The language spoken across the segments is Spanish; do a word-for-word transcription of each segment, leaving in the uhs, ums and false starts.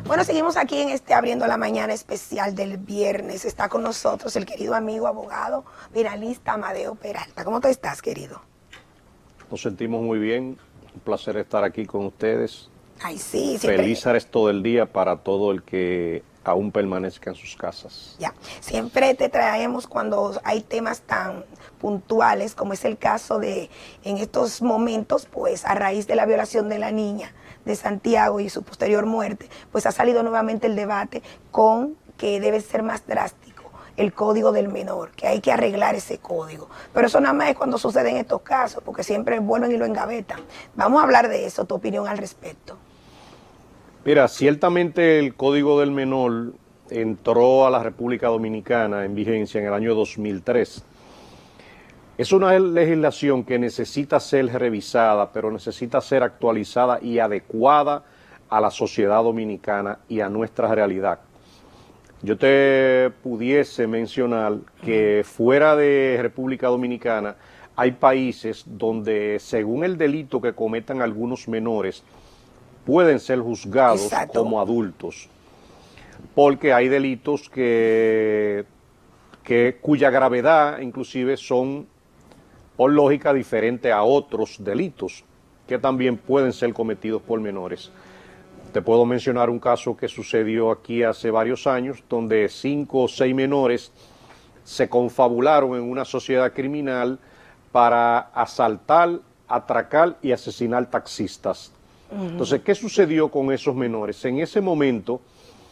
Bueno, seguimos aquí en este Abriendo la Mañana especial del viernes. Está con nosotros el querido amigo, abogado, penalista Amadeo Peralta. ¿Cómo te estás, querido? Nos sentimos muy bien. Un placer estar aquí con ustedes. Ay, sí, siempre. Feliz resto del día para todo el que aún permanezca en sus casas. Ya, siempre te traemos cuando hay temas tan puntuales como es el caso de, en estos momentos, pues a raíz de la violación de la niña de Santiago y su posterior muerte, pues ha salido nuevamente el debate con que debe ser más drástico el código del menor, que hay que arreglar ese código. Pero eso nada más es cuando sucede en estos casos, porque siempre vuelven y lo engavetan. Vamos a hablar de eso, tu opinión al respecto. Mira, ciertamente el Código del Menor entró a la República Dominicana en vigencia en el año dos mil tres. Es una legislación que necesita ser revisada, pero necesita ser actualizada y adecuada a la sociedad dominicana y a nuestra realidad. Yo te pudiese mencionar que fuera de República Dominicana hay países donde, según el delito que cometan algunos menores, pueden ser juzgados Exacto. como adultos, porque hay delitos que, que cuya gravedad inclusive son, por lógica, diferente a otros delitos que también pueden ser cometidos por menores. Te puedo mencionar un caso que sucedió aquí hace varios años, donde cinco o seis menores se confabularon en una sociedad criminal para asaltar, atracar y asesinar taxistas. Entonces, ¿qué sucedió con esos menores? En ese momento,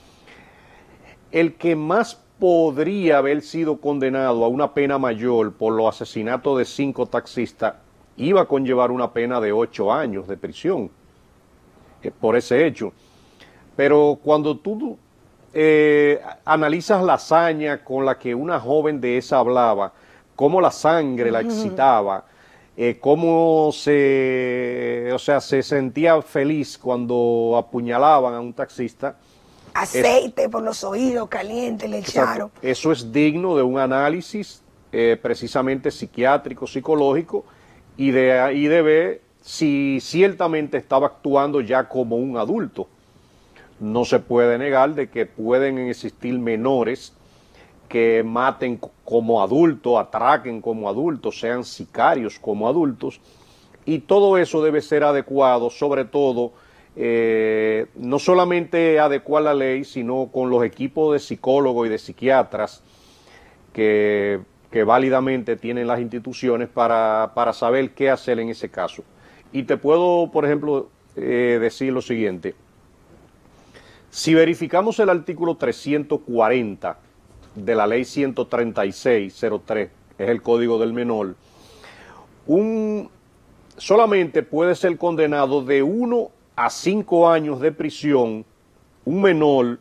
el que más podría haber sido condenado a una pena mayor por los asesinatos de cinco taxistas iba a conllevar una pena de ocho años de prisión eh, por ese hecho. Pero cuando tú eh, analizas la hazaña con la que una joven de esa hablaba, cómo la sangre la excitaba, Eh, cómo se, o sea, se sentía feliz cuando apuñalaban a un taxista. Aceite es, por los oídos, caliente, le echaron. Eso es digno de un análisis eh, precisamente psiquiátrico, psicológico, y de, y de ver si ciertamente estaba actuando ya como un adulto. No se puede negar de que pueden existir menores que maten como adultos, atraquen como adultos, sean sicarios como adultos, y todo eso debe ser adecuado, sobre todo, eh, no solamente adecuar la ley, sino con los equipos de psicólogos y de psiquiatras que, que válidamente tienen las instituciones para, para saber qué hacer en ese caso. Y te puedo, por ejemplo, eh, decir lo siguiente. Si verificamos el artículo trescientos cuarenta de la ley ciento treinta y seis cero tres, es el Código del Menor, un, solamente puede ser condenado de uno a cinco años de prisión un menor,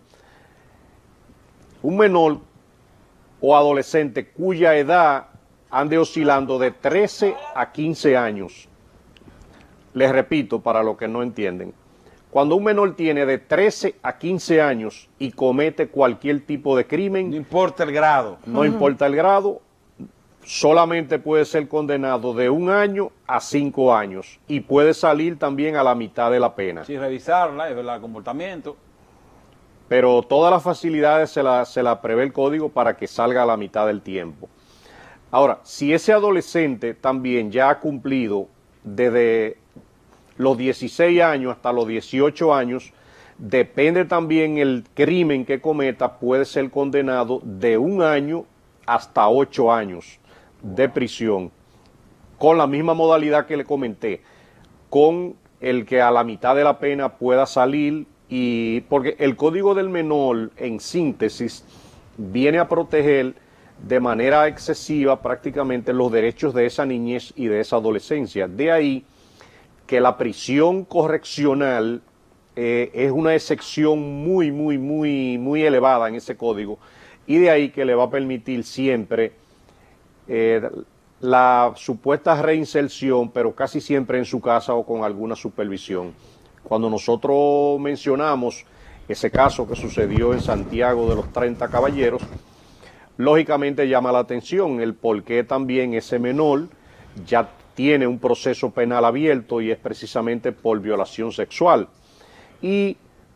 un menor o adolescente cuya edad ande oscilando de trece a quince años. Les repito para los que no entienden. Cuando un menor tiene de trece a quince años y comete cualquier tipo de crimen, no importa el grado, no uh-huh. importa el grado, solamente puede ser condenado de un año a cinco años y puede salir también a la mitad de la pena. Sí, revisarla, es verdad, el comportamiento. Pero todas las facilidades se la, se la prevé el código para que salga a la mitad del tiempo. Ahora, si ese adolescente también ya ha cumplido desde los dieciséis años hasta los dieciocho años, depende también el crimen que cometa, puede ser condenado de un año hasta ocho años de prisión, con la misma modalidad que le comenté, con el que a la mitad de la pena pueda salir, y porque el Código del Menor, en síntesis, viene a proteger de manera excesiva prácticamente los derechos de esa niñez y de esa adolescencia. De ahí que la prisión correccional eh, es una excepción muy, muy, muy, muy elevada en ese código, y de ahí que le va a permitir siempre eh, la supuesta reinserción, pero casi siempre en su casa o con alguna supervisión. Cuando nosotros mencionamos ese caso que sucedió en Santiago de los treinta caballeros, lógicamente llama la atención el por qué también ese menor ya tiene un proceso penal abierto, y es precisamente por violación sexual. Y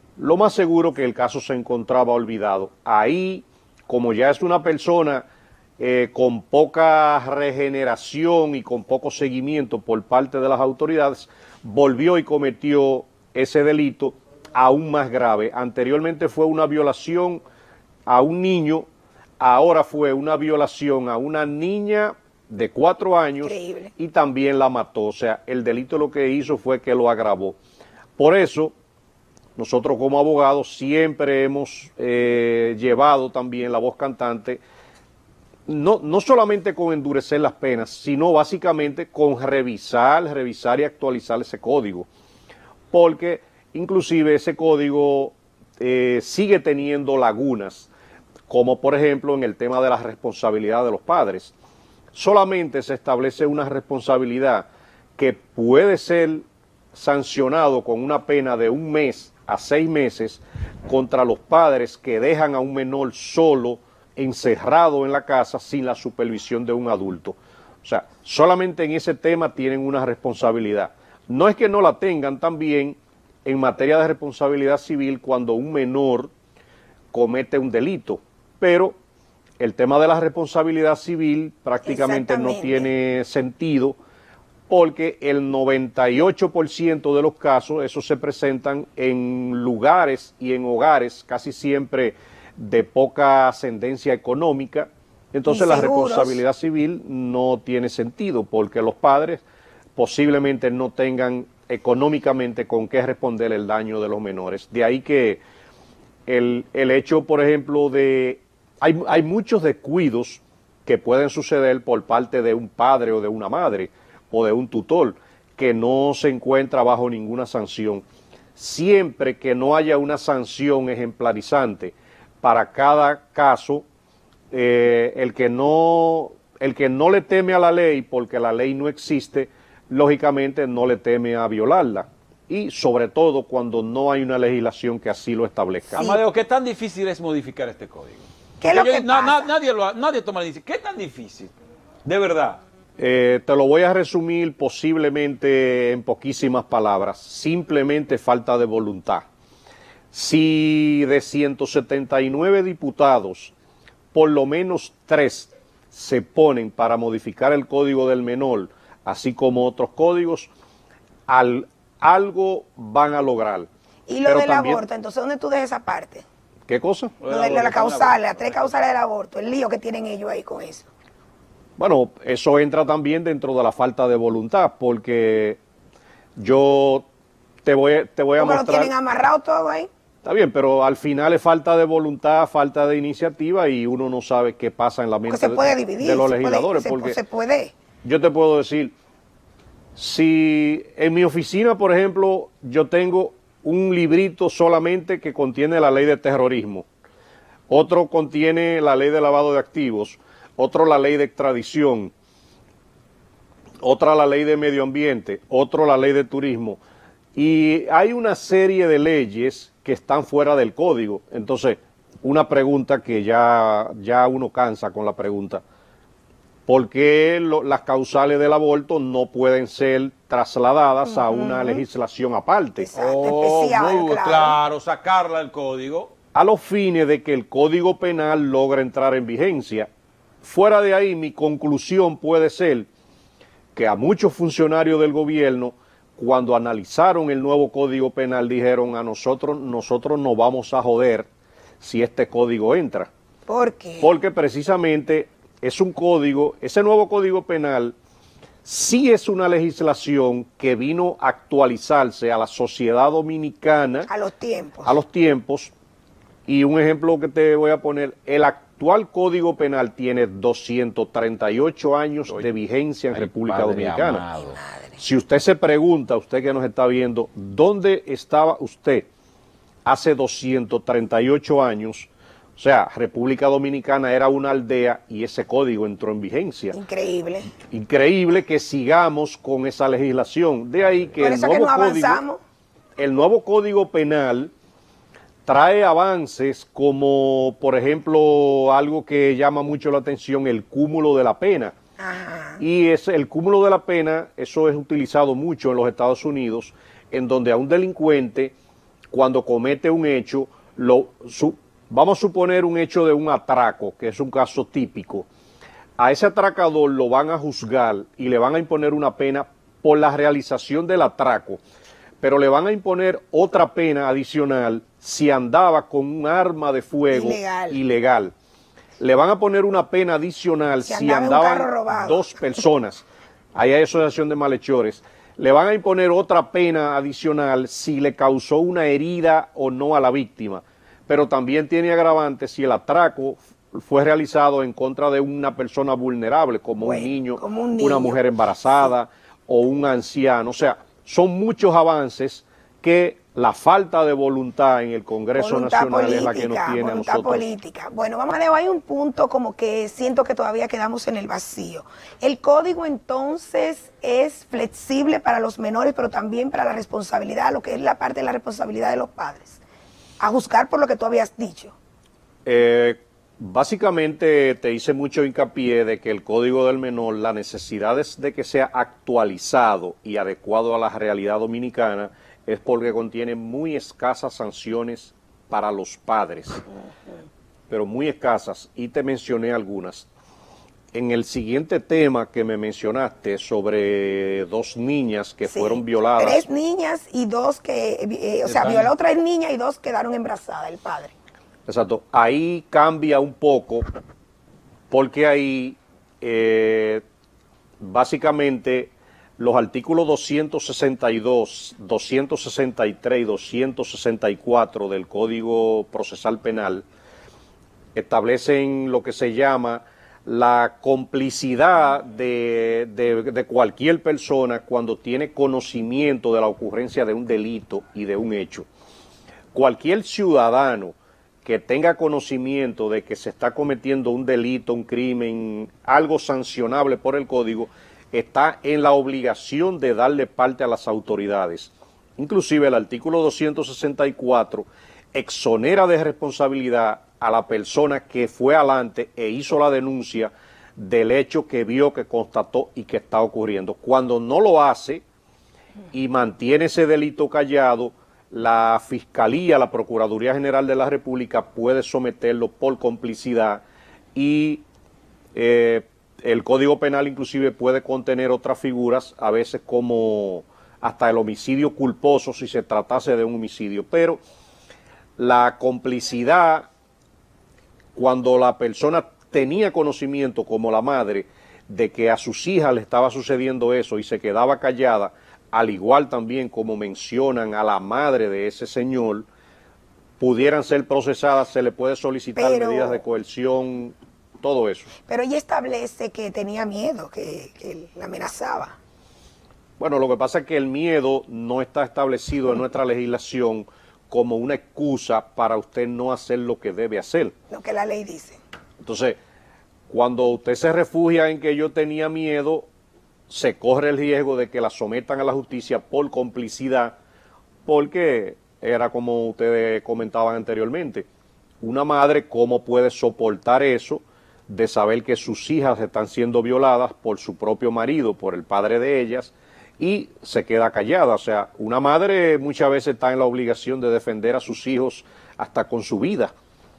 lo más seguro que el caso se encontraba olvidado. Ahí, como ya es una persona eh, con poca regeneración y con poco seguimiento por parte de las autoridades, volvió y cometió ese delito aún más grave. Anteriormente fue una violación a un niño, ahora fue una violación a una niña de cuatro años. Increíble. Y también la mató. O sea, el delito lo que hizo fue que lo agravó. Por eso, nosotros como abogados siempre hemos eh, llevado también la voz cantante, no, no solamente con endurecer las penas, sino básicamente con revisar, revisar y actualizar ese código. Porque inclusive ese código eh, sigue teniendo lagunas, como por ejemplo en el tema de la responsabilidad de los padres. Solamente se establece una responsabilidad que puede ser sancionado con una pena de un mes a seis meses contra los padres que dejan a un menor solo, encerrado en la casa sin la supervisión de un adulto. O sea, solamente en ese tema tienen una responsabilidad. No es que no la tengan también en materia de responsabilidad civil cuando un menor comete un delito, pero el tema de la responsabilidad civil prácticamente no tiene sentido porque el noventa y ocho por ciento de los casos, esos se presentan en lugares y en hogares casi siempre de poca ascendencia económica, entonces la responsabilidad civil no tiene sentido porque los padres posiblemente no tengan económicamente con qué responder el daño de los menores. De ahí que el, el hecho, por ejemplo, de... Hay, hay muchos descuidos que pueden suceder por parte de un padre o de una madre o de un tutor que no se encuentra bajo ninguna sanción. Siempre que no haya una sanción ejemplarizante para cada caso, eh, el que no, el que no le teme a la ley porque la ley no existe, lógicamente no le teme a violarla. Y sobre todo cuando no hay una legislación que así lo establezca. Sí. Amadeo, ¿qué tan difícil es modificar este código? ¿Qué es lo que na, pasa? na, nadie, lo, nadie toma la iniciativa. ¿Qué tan difícil? De verdad. Eh, te lo voy a resumir posiblemente en poquísimas palabras. Simplemente falta de voluntad. Si de ciento setenta y nueve diputados, por lo menos tres se ponen para modificar el Código del Menor, así como otros códigos, al, algo van a lograr. Y lo Pero del también, aborto, entonces, ¿dónde tú dejas esa parte? ¿qué cosa? Lo de la causal, las tres causales del aborto, el lío que tienen ellos ahí con eso. Bueno, eso entra también dentro de la falta de voluntad, porque yo te voy, te voy a Porque mostrar... lo tienen amarrado todo ahí. Está bien, pero al final es falta de voluntad, falta de iniciativa y uno no sabe qué pasa en la mente Porque se puede de, dividir, de los se legisladores. puede, porque se, se puede. yo te puedo decir, si en mi oficina, por ejemplo, yo tengo un librito solamente que contiene la ley de terrorismo, otro contiene la ley de lavado de activos, otro la ley de extradición, otra la ley de medio ambiente, otro la ley de turismo, y hay una serie de leyes que están fuera del código. Entonces, una pregunta que ya, ya uno cansa con la pregunta, ¿por qué lo, las causales del aborto no pueden ser trasladadas uh-huh. a una legislación aparte? Exacto, oh, especial, muy, claro. claro, sacarla del código. A los fines de que el Código Penal logre entrar en vigencia. Fuera de ahí, mi conclusión puede ser que a muchos funcionarios del gobierno, cuando analizaron el nuevo Código Penal, dijeron a nosotros, nosotros no vamos a joder si este código entra. ¿Por qué? Porque precisamente es un código, ese nuevo Código Penal sí es una legislación que vino a actualizarse a la sociedad dominicana. A los tiempos. A los tiempos. Y un ejemplo que te voy a poner, el actual Código Penal tiene doscientos treinta y ocho años de vigencia en Ay, República Dominicana. amado. Si usted se pregunta, usted que nos está viendo, ¿dónde estaba usted hace doscientos treinta y ocho años? O sea, República Dominicana era una aldea y ese código entró en vigencia. Increíble. Increíble que sigamos con esa legislación. De ahí que, Por el eso nuevo, que no código, avanzamos. el nuevo Código Penal trae avances como, por ejemplo, algo que llama mucho la atención, el cúmulo de la pena. Ajá. Y es el cúmulo de la pena, eso es utilizado mucho en los Estados Unidos, en donde a un delincuente cuando comete un hecho, lo, su, vamos a suponer un hecho de un atraco, que es un caso típico. A ese atracador lo van a juzgar y le van a imponer una pena por la realización del atraco, pero le van a imponer otra pena adicional si andaba con un arma de fuego ilegal. ilegal. Le van a poner una pena adicional si, si andaban dos personas. Ahí hay asociación de malhechores. Le van a imponer otra pena adicional si le causó una herida o no a la víctima. Pero también tiene agravante si el atraco fue realizado en contra de una persona vulnerable, como, bueno, un, niño, como un niño, una mujer embarazada, sí, o un anciano. O sea, son muchos avances que la falta de voluntad en el Congreso voluntad Nacional política, es la que nos tiene voluntad a nosotros. política. Bueno, vamos a ver, hay un punto como que siento que todavía quedamos en el vacío. El código entonces es flexible para los menores, pero también para la responsabilidad, lo que es la parte de la responsabilidad de los padres, a juzgar por lo que tú habías dicho. Eh, básicamente te hice mucho hincapié de que el Código del Menor, la necesidad es de que sea actualizado y adecuado a la realidad dominicana, es porque contiene muy escasas sanciones para los padres, pero muy escasas, y te mencioné algunas. En el siguiente tema que me mencionaste sobre dos niñas que sí, fueron violadas. Tres niñas y dos que, eh, o sea, violó tres niñas y dos quedaron embarazadas, el padre. Exacto, ahí cambia un poco, porque ahí eh, básicamente los artículos doscientos sesenta y dos, doscientos sesenta y tres y doscientos sesenta y cuatro del Código Procesal Penal establecen lo que se llama la complicidad de, de, de cualquier persona cuando tiene conocimiento de la ocurrencia de un delito y de un hecho. Cualquier ciudadano que tenga conocimiento de que se está cometiendo un delito, un crimen, algo sancionable por el Código, está en la obligación de darle parte a las autoridades. Inclusive el artículo doscientos sesenta y cuatro exonera de responsabilidad a la persona que fue adelante e hizo la denuncia del hecho que vio, que constató y que está ocurriendo. Cuando no lo hace y mantiene ese delito callado, la Fiscalía, la Procuraduría General de la República puede someterlo por complicidad y eh, el Código Penal inclusive puede contener otras figuras, a veces como hasta el homicidio culposo si se tratase de un homicidio, pero la complicidad, cuando la persona tenía conocimiento, como la madre, de que a sus hijas le estaba sucediendo eso y se quedaba callada, al igual también como mencionan a la madre de ese señor, pudieran ser procesadas, se le puede solicitar pero, medidas de coerción, todo eso. Pero ella establece que tenía miedo, que, que la amenazaba. Bueno, lo que pasa es que el miedo no está establecido en nuestra legislación como una excusa para usted no hacer lo que debe hacer. Lo que la ley dice. Entonces, cuando usted se refugia en que yo tenía miedo, se corre el riesgo de que la sometan a la justicia por complicidad, porque era como ustedes comentaban anteriormente, una madre cómo puede soportar eso de saber que sus hijas están siendo violadas por su propio marido, por el padre de ellas, y se queda callada. O sea, una madre muchas veces está en la obligación de defender a sus hijos hasta con su vida.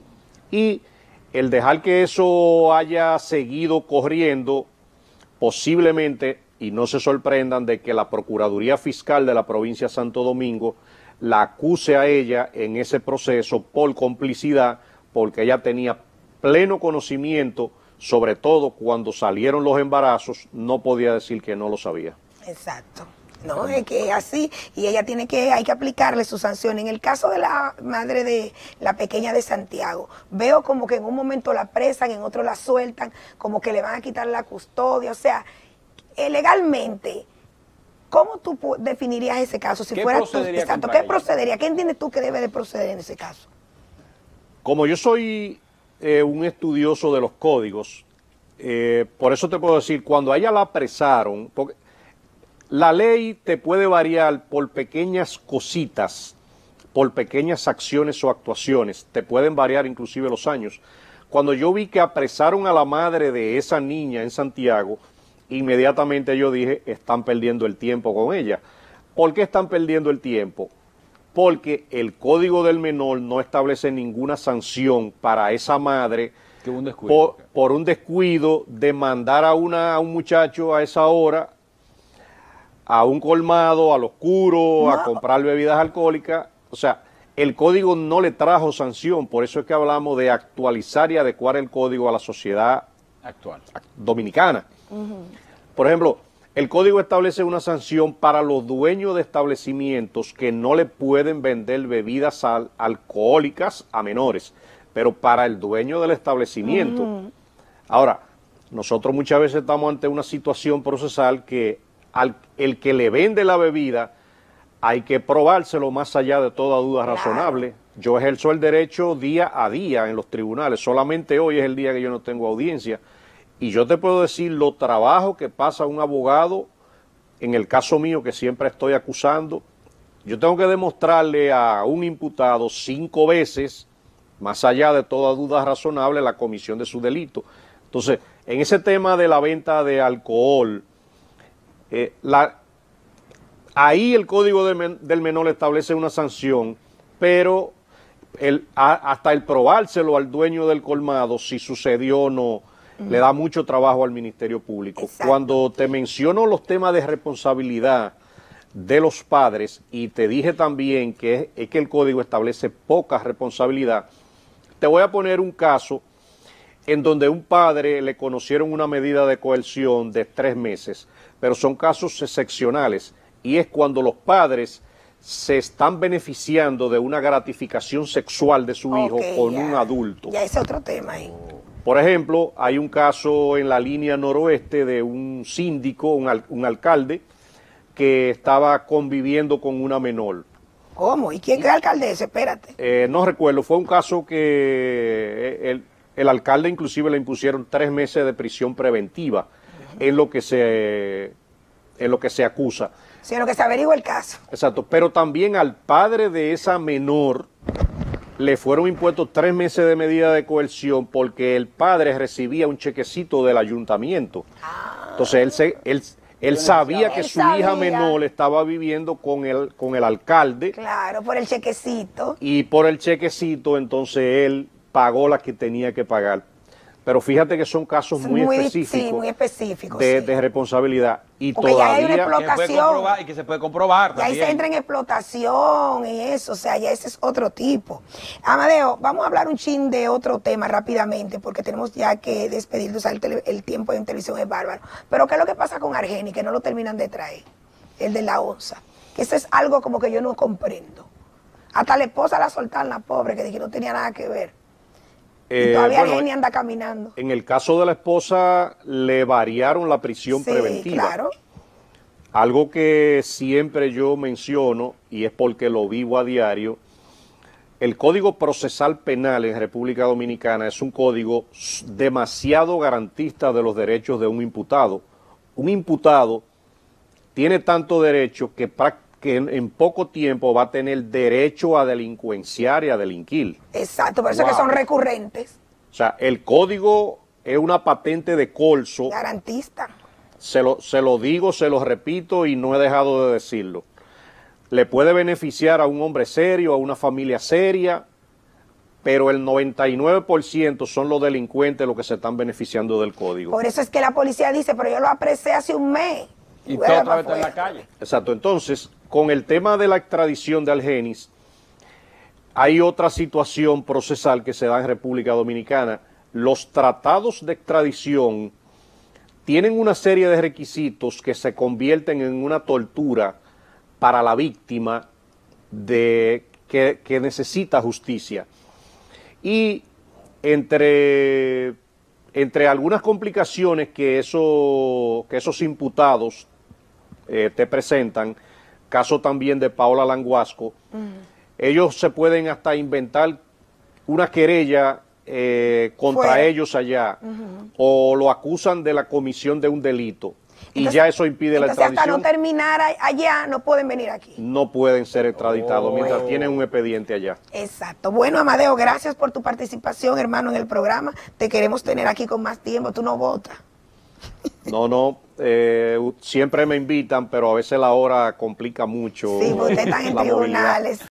Y el dejar que eso haya seguido corriendo, posiblemente, y no se sorprendan de que la Procuraduría Fiscal de la provincia de Santo Domingo la acuse a ella en ese proceso por complicidad, porque ella tenía pleno conocimiento, sobre todo cuando salieron los embarazos, no podía decir que no lo sabía. Exacto. No, es que así, y ella tiene que, hay que aplicarle su sanción. En el caso de la madre de la pequeña de Santiago, veo como que en un momento la presan, en otro la sueltan, como que le van a quitar la custodia. O sea, eh, legalmente, ¿cómo tú definirías ese caso? Si ¿Qué fuera tú, procedería exacto, contra ¿qué ella? procedería? ¿Qué entiendes tú que debe de proceder en ese caso? Como yo soy eh, un estudioso de los códigos, eh, por eso te puedo decir, cuando a ella la apresaron, porque la ley te puede variar por pequeñas cositas, por pequeñas acciones o actuaciones, te pueden variar inclusive los años. Cuando yo vi que apresaron a la madre de esa niña en Santiago, inmediatamente yo dije, están perdiendo el tiempo con ella. ¿Por qué están perdiendo el tiempo? porque el Código del Menor no establece ninguna sanción para esa madre Que un descuido. por, por un descuido de mandar a, una, a un muchacho a esa hora a un colmado, al oscuro, No. a comprar bebidas alcohólicas. O sea, el código no le trajo sanción, por eso es que hablamos de actualizar y adecuar el código a la sociedad Actual. dominicana. Por ejemplo, el código establece una sanción para los dueños de establecimientos que no le pueden vender bebidas al- alcohólicas a menores, pero para el dueño del establecimiento. Ahora, nosotros muchas veces estamos ante una situación procesal que al el que le vende la bebida hay que probárselo más allá de toda duda Claro. razonable. Yo ejerzo el derecho día a día en los tribunales, solamente hoy es el día que yo no tengo audiencia. Y yo te puedo decir lo trabajo que pasa un abogado, en el caso mío que siempre estoy acusando, yo tengo que demostrarle a un imputado cinco veces, más allá de toda duda razonable, la comisión de su delito. Entonces, en ese tema de la venta de alcohol, eh, la, ahí el Código de men- del Menor establece una sanción, pero el, a- hasta el probárselo al dueño del colmado, si sucedió o no, le da mucho trabajo al Ministerio Público. Exacto. Cuando te menciono los temas de responsabilidad de los padres, y te dije también que es, es que el Código establece poca responsabilidad, te voy a poner un caso en donde un padre le conocieron una medida de coerción de tres meses, pero son casos excepcionales, y es cuando los padres se están beneficiando de una gratificación sexual de su hijo Ok, con ya. un adulto. Ya es otro tema ahí. Por ejemplo, hay un caso en la línea noroeste de un síndico, un, al- un alcalde, que estaba conviviendo con una menor. ¿Cómo? ¿Y quién es alcaldesa? Espérate. Eh, no recuerdo, fue un caso que eh, el, el alcalde inclusive le impusieron tres meses de prisión preventiva en lo que se, en lo que se acusa. Sino que se averigua el caso. Exacto, pero también al padre de esa menor le fueron impuestos tres meses de medida de coerción porque el padre recibía un chequecito del ayuntamiento. Entonces él, se, él, él sabía que Él su hija sabía. menor estaba viviendo con el, con el alcalde Claro, por el chequecito. y por el chequecito entonces él pagó la que tenía que pagar. Pero fíjate que son casos muy, Muy- específicos, sí, muy específicos, de, sí. de responsabilidad. Y Porque ya hay una todavía... explo- Que se puede Explotación. comprobar y que se puede comprobar Ya ahí también. se entra en explotación y eso, o sea, ya ese es otro tipo. Amadeo, vamos a hablar un chin de otro tema rápidamente, porque tenemos ya que despedirnos, o sea, el, tele- el tiempo en televisión es bárbaro. Pero ¿qué es lo que pasa con Argeni, que no lo terminan de traer? El de la onza. Que eso es algo como que yo no comprendo. Hasta la esposa la soltaron, la pobre, que dije que no tenía nada que ver. Y eh, todavía bueno, Argeni anda caminando. en el caso de la esposa le variaron la prisión Sí, preventiva. claro. Algo que siempre yo menciono, y es porque lo vivo a diario, el Código Procesal Penal en República Dominicana es un código s- demasiado garantista de los derechos de un imputado. Un imputado tiene tanto derecho que, prac- que en, en poco tiempo va a tener derecho a delincuenciar y a delinquir. Exacto, por eso es que Wow. son recurrentes, O sea, el código es una patente de colso. garantistas. Se lo, se lo digo, se lo repito y no he dejado de decirlo. Le puede beneficiar a un hombre serio, a una familia seria, pero el noventa y nueve por ciento son los delincuentes los que se están beneficiando del código. Por eso es que la policía dice, pero yo lo apresé hace un mes. Y Fuera todo otra pa' vez está en la afuera. calle. Exacto. Entonces, con el tema de la extradición de Argenis, hay otra situación procesal que se da en República Dominicana. Los tratados de extradición tienen una serie de requisitos que se convierten en una tortura para la víctima de, que, que necesita justicia. Y entre, entre algunas complicaciones que, eso, que esos imputados eh, te presentan, caso también de Paola Languasco, ellos se pueden hasta inventar una querella eh, contra Fuera. ellos allá, o lo acusan de la comisión de un delito, y Entonces- ya eso impide la Entonces, hasta no extradición. terminar a- allá, no pueden venir aquí. No pueden ser extraditados Oh. mientras tienen un expediente allá. Exacto. Bueno, Amadeo, gracias por tu participación, hermano, en el programa. Te queremos tener aquí con más tiempo. Tú no votas. No, no, eh, siempre me invitan, pero a veces la hora complica mucho Sí, porque ustedes están en la movilidad. tribunales.